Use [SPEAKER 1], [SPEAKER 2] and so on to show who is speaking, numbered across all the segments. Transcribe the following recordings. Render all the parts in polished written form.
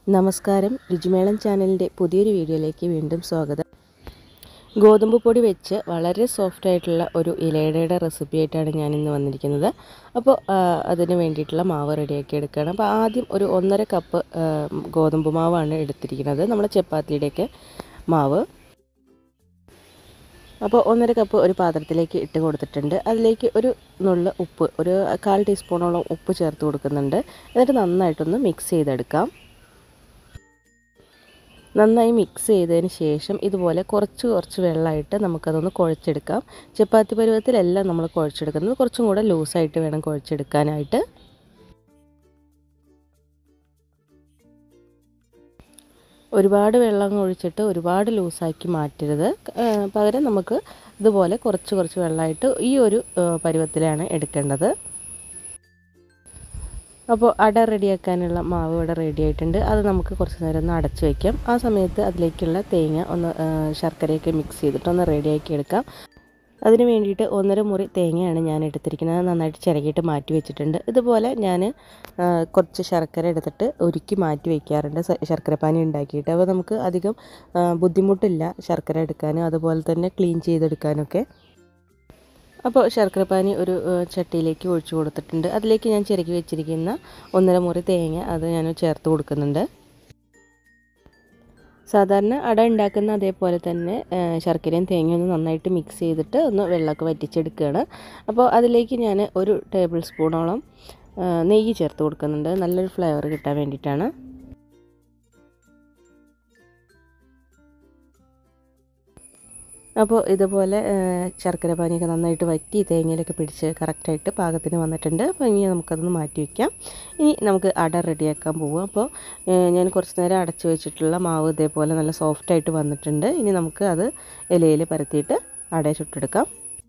[SPEAKER 1] നമസ്കാരം രുചി മേളം ചാനലിൻ്റെ പുതിയൊരു വീഡിയോയിലേക്ക് വീണ്ടും സ്വാഗതം. ഗോതമ്പ് പൊടി വെച്ച് വളരെ സോഫ്റ്റ് ആയിട്ടുള്ള ഒരു ഇലയടയുടെ റെസിപ്പി ആയിട്ടാണ് ഞാൻ ഇന്ന് വന്നിരിക്കുന്നത്. അപ്പോൾ അതിന് വേണ്ടിയിട്ടുള്ള മാവ് റെഡിയാക്കി എടുക്കുകയാണ്. അപ്പോൾ ആദ്യം ഒരു 1.5 കപ്പ് ഗോതമ്പ് മാവാണ് എടുത്തിരിക്കുന്നത്, നമ്മുടെ ചപ്പാത്തിയുടെയൊക്കെ മാവ്. അപ്പോൾ 1.5 കപ്പ് ഒരു പാത്രത്തിലേക്ക് ഇട്ട് കൊടുത്തിട്ടുണ്ട്. അതിലേക്ക് ഒരു നുള്ള് ഉപ്പ്, ഒരു 1/4 ടീസ്പൂണോളം ഉപ്പ് ചേർത്ത് കൊടുക്കുന്നുണ്ട്. എന്നിട്ട് നന്നായിട്ടൊന്ന് മിക്സ് ചെയ്തെടുക്കാം. നന്നായി മിക്സ് ചെയ്തതിന് ശേഷം ഇതുപോലെ കുറച്ച് വെള്ളമായിട്ട് നമുക്കതൊന്ന് കുഴച്ചെടുക്കാം. ചപ്പാത്തി പരുവത്തിലെല്ലാം നമ്മൾ കുഴച്ചെടുക്കുന്നത്, കുറച്ചും കൂടെ ലൂസായിട്ട് വേണം കുഴച്ചെടുക്കാനായിട്ട്. ഒരുപാട് വെള്ളം ഒഴിച്ചിട്ട് ഒരുപാട് ലൂസാക്കി മാറ്റരുത്. പകരം നമുക്ക് ഇതുപോലെ കുറച്ച് വെള്ളമായിട്ട് ഈ ഒരു പരുവത്തിലാണ് എടുക്കേണ്ടത്. അപ്പോൾ അട റെഡിയാക്കാനുള്ള മാവ് ഇവിടെ റെഡി ആയിട്ടുണ്ട്. അത് നമുക്ക് കുറച്ച് നേരം ഒന്ന് അടച്ച് വയ്ക്കാം. ആ സമയത്ത് അതിലേക്കുള്ള തേങ്ങ ഒന്ന് ശർക്കരയൊക്കെ മിക്സ് ചെയ്തിട്ട് ഒന്ന് റെഡിയാക്കി എടുക്കാം. അതിന് വേണ്ടിയിട്ട് 1.5 മുറി തേങ്ങയാണ് ഞാൻ എടുത്തിരിക്കുന്നത്. അത് നന്നായിട്ട് ചിരകിയിട്ട് മാറ്റി വെച്ചിട്ടുണ്ട്. ഇതുപോലെ ഞാൻ കുറച്ച് ശർക്കര എടുത്തിട്ട് ഉരുക്കി മാറ്റി വയ്ക്കാറുണ്ട്, ശർക്കരപ്പാനി ഉണ്ടാക്കിയിട്ട്. അപ്പോൾ നമുക്ക് അധികം ബുദ്ധിമുട്ടില്ല ശർക്കര എടുക്കാനും അതുപോലെ തന്നെ ക്ലീൻ ചെയ്തെടുക്കാനൊക്കെ. അപ്പോൾ ശർക്കരപ്പാനി ഒരു ചട്ടിയിലേക്ക് ഒഴിച്ചു കൊടുത്തിട്ടുണ്ട്. അതിലേക്ക് ഞാൻ ചിരകി വെച്ചിരിക്കുന്ന 1.5 മുറി തേങ്ങ അത് ഞാൻ ചേർത്ത് കൊടുക്കുന്നുണ്ട്. സാധാരണ അട ഉണ്ടാക്കുന്ന അതേപോലെ തന്നെ ശർക്കരയും തേങ്ങയും ഒന്ന് നന്നായിട്ട് മിക്സ് ചെയ്തിട്ട് ഒന്ന് വെള്ളമൊക്കെ വറ്റിച്ചെടുക്കുകയാണ്. അപ്പോൾ അതിലേക്ക് ഞാൻ 1 ടേബിൾ സ്പൂണോളം നെയ്യ് ചേർത്ത് കൊടുക്കുന്നുണ്ട്, നല്ലൊരു ഫ്ലേവർ കിട്ടാൻ വേണ്ടിയിട്ടാണ്. അപ്പോൾ ഇതുപോലെ ശർക്കര പാനിയൊക്കെ നന്നായിട്ട് വറ്റി തേങ്ങയിലൊക്കെ പിടിച്ച് കറക്റ്റായിട്ട് പാകത്തിന് വന്നിട്ടുണ്ട്. അപ്പോൾ ഇനി നമുക്കതൊന്ന് മാറ്റി വയ്ക്കാം. ഇനി നമുക്ക് അട റെഡിയാക്കാൻ പോകും. അപ്പോൾ ഞാൻ കുറച്ച് നേരം അടച്ചു വെച്ചിട്ടുള്ള മാവ് ഇതേപോലെ നല്ല സോഫ്റ്റായിട്ട് വന്നിട്ടുണ്ട്. ഇനി നമുക്ക് അത് ഇലയിൽ പരത്തിയിട്ട് അട ചുട്ടെടുക്കാം.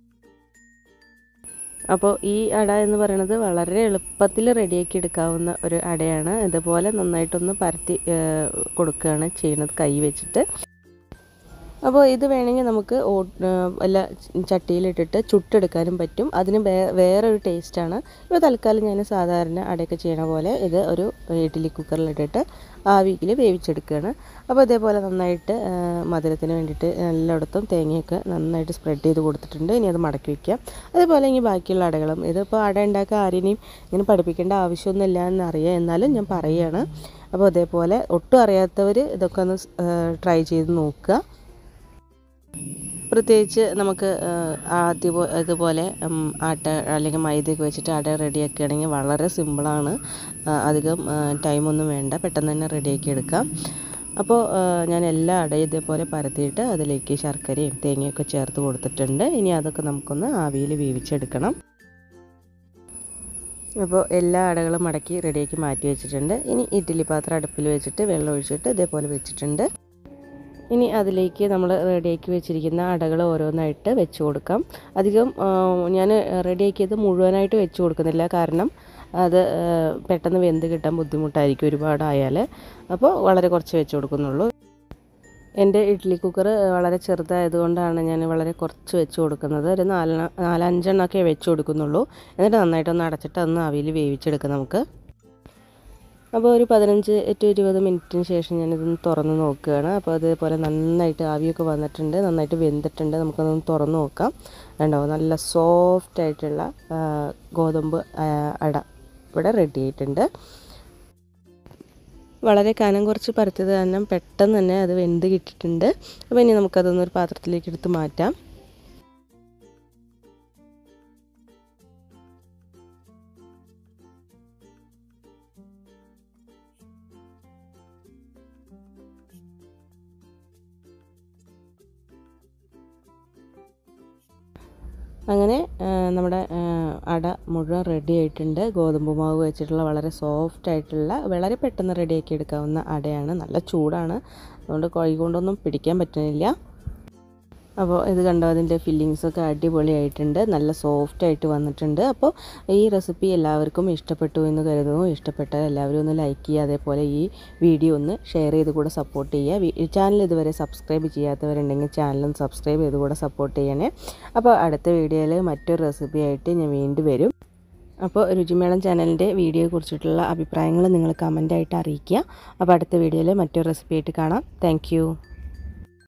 [SPEAKER 1] അപ്പോൾ ഈ അട എന്ന് പറയുന്നത് വളരെ എളുപ്പത്തിൽ റെഡിയാക്കി എടുക്കാവുന്ന ഒരു അടയാണ്. ഇതുപോലെ നന്നായിട്ടൊന്ന് പരത്തി കൊടുക്കുകയാണ് ചെയ്യുന്നത് കൈ വെച്ചിട്ട്. അപ്പോൾ ഇത് വേണമെങ്കിൽ നമുക്ക് വല്ല ചട്ടിയിലിട്ടിട്ട് ചുട്ടെടുക്കാനും പറ്റും. അതിന് വേറൊരു ടേസ്റ്റാണ്. ഇപ്പോൾ തൽക്കാലം ഞാൻ സാധാരണ അടയൊക്കെ ചെയ്യണ പോലെ ഇത് ഒരു ഇഡ്ഡലി കുക്കറിലിട്ടിട്ട് ആവിയിൽ വേവിച്ചെടുക്കുകയാണ്. അപ്പോൾ ഇതേപോലെ നന്നായിട്ട് മധുരത്തിന് വേണ്ടിയിട്ട് എല്ലായിടത്തും തേങ്ങയൊക്കെ നന്നായിട്ട് സ്പ്രെഡ് ചെയ്ത് കൊടുത്തിട്ടുണ്ട്. ഇനി അത് മടക്കി വയ്ക്കാം. അതേപോലെ ഇനി ബാക്കിയുള്ള അടകളും, ഇതിപ്പോൾ അട ഉണ്ടാക്കാൻ ആരെയും ഇങ്ങനെ പഠിപ്പിക്കേണ്ട ആവശ്യമൊന്നുമില്ല എന്നറിയാം, എന്നാലും ഞാൻ പറയുകയാണ്. അപ്പോൾ അതേപോലെ ഒട്ടും അറിയാത്തവർ ഇതൊക്കെ ഒന്ന് ട്രൈ ചെയ്ത് നോക്കുക. പ്രത്യേകിച്ച് നമുക്ക് ഇതുപോലെ ആട്ട അല്ലെങ്കിൽ മൈദയൊക്കെ വെച്ചിട്ട് അട റെഡിയാക്കുകയാണെങ്കിൽ വളരെ സിമ്പിളാണ്. അധികം ടൈമൊന്നും വേണ്ട, പെട്ടെന്ന് തന്നെ റെഡിയാക്കി എടുക്കാം. അപ്പോൾ ഞാൻ എല്ലാ അടയും ഇതേപോലെ പരത്തിയിട്ട് അതിലേക്ക് ശർക്കരയും തേങ്ങയൊക്കെ ചേർത്ത് കൊടുത്തിട്ടുണ്ട്. ഇനി അതൊക്കെ നമുക്കൊന്ന് ആവിയിൽ വേവിച്ചെടുക്കണം. അപ്പോൾ എല്ലാ അടകളും മടക്കി റെഡിയാക്കി മാറ്റി വെച്ചിട്ടുണ്ട്. ഇനി ഇഡ്ഡലി പാത്രം അടുപ്പിൽ വെച്ചിട്ട് വെള്ളം ഒഴിച്ചിട്ട് ഇതേപോലെ വെച്ചിട്ടുണ്ട്. ഇനി അതിലേക്ക് നമ്മൾ റെഡിയാക്കി വെച്ചിരിക്കുന്ന അടകൾ ഓരോന്നായിട്ട് വെച്ച് കൊടുക്കാം. അധികം ഞാൻ റെഡിയാക്കിയത് മുഴുവനായിട്ട് വെച്ച് കൊടുക്കുന്നില്ല, കാരണം അത് പെട്ടെന്ന് വെന്ത് കിട്ടാൻ ബുദ്ധിമുട്ടായിരിക്കും ഒരുപാടായാൽ. അപ്പോൾ വളരെ കുറച്ച് വെച്ച് കൊടുക്കുന്നുള്ളൂ. എൻ്റെ ഇഡ്ഡലി കുക്കർ വളരെ ചെറുതായതുകൊണ്ടാണ് ഞാൻ വളരെ കുറച്ച് വെച്ച് കൊടുക്കുന്നത്. ഒരു 4-5 എണ്ണമൊക്കെ വെച്ച് കൊടുക്കുന്നുള്ളൂ. എന്നിട്ട് നന്നായിട്ടൊന്ന് അടച്ചിട്ട് അതൊന്ന് ആവിയിൽ വേവിച്ചെടുക്കാം നമുക്ക്. അപ്പോൾ ഒരു 15 to 20 മിനിറ്റിന് ശേഷം ഞാനിതൊന്ന് തുറന്ന് നോക്കുകയാണ്. അപ്പോൾ അതേപോലെ നന്നായിട്ട് ആവിയൊക്കെ വന്നിട്ടുണ്ട്, നന്നായിട്ട് വെന്തിട്ടുണ്ട്. നമുക്കതൊന്ന് തുറന്ന് നോക്കാം. കണ്ടോ, നല്ല സോഫ്റ്റ് ആയിട്ടുള്ള ഗോതമ്പ് അട ഇവിടെ റെഡി ആയിട്ടുണ്ട്. വളരെ കനം കുറച്ച് പരത്തിയത് കാരണം പെട്ടെന്ന് തന്നെ അത് വെന്ത് കിട്ടിയിട്ടുണ്ട്. അപ്പോൾ ഇനി നമുക്കതൊന്നൊരു പാത്രത്തിലേക്ക് എടുത്ത് മാറ്റാം. അങ്ങനെ നമ്മുടെ അട മുഴുവൻ റെഡി ആയിട്ടുണ്ട്. ഗോതമ്പ് മാവ് വെച്ചിട്ടുള്ള വളരെ സോഫ്റ്റ് ആയിട്ടുള്ള വളരെ പെട്ടെന്ന് റെഡിയാക്കി എടുക്കാവുന്ന അടയാണ്. നല്ല ചൂടാണ്, അതുകൊണ്ട് കൈ കൊണ്ടൊന്നും പിടിക്കാൻ പറ്റുന്നില്ല. അപ്പോൾ ഇത് കണ്ടോ, അതിൻ്റെ ഫില്ലിങ്സൊക്കെ അടിപൊളിയായിട്ടുണ്ട്, നല്ല സോഫ്റ്റായിട്ട് വന്നിട്ടുണ്ട്. അപ്പോൾ ഈ റെസിപ്പി എല്ലാവർക്കും ഇഷ്ടപ്പെട്ടു എന്ന് കരുതുന്നു. ഇഷ്ടപ്പെട്ടാൽ എല്ലാവരും ഒന്ന് ലൈക്ക് ചെയ്യുക, അതേപോലെ ഈ വീഡിയോ ഒന്ന് ഷെയർ ചെയ്ത് കൂടെ സപ്പോർട്ട് ചെയ്യുക. ചാനൽ ഇതുവരെ സബ്സ്ക്രൈബ് ചെയ്യാത്തവരുണ്ടെങ്കിൽ ചാനലും സബ്സ്ക്രൈബ് ചെയ്ത് കൂടെ സപ്പോർട്ട് ചെയ്യണേ. അപ്പോൾ അടുത്ത വീഡിയോയിൽ മറ്റൊരു റെസിപ്പി ആയിട്ട് ഞാൻ വീണ്ടും വരും. അപ്പോൾ രുചിമേളം ചാനലിൻ്റെ വീഡിയോയെക്കുറിച്ചിട്ടുള്ള അഭിപ്രായങ്ങൾ നിങ്ങൾ കമൻ്റായിട്ട് അറിയിക്കുക. അപ്പോൾ അടുത്ത വീഡിയോയിൽ മറ്റൊരു റെസിപ്പി ആയിട്ട് കാണാം. താങ്ക്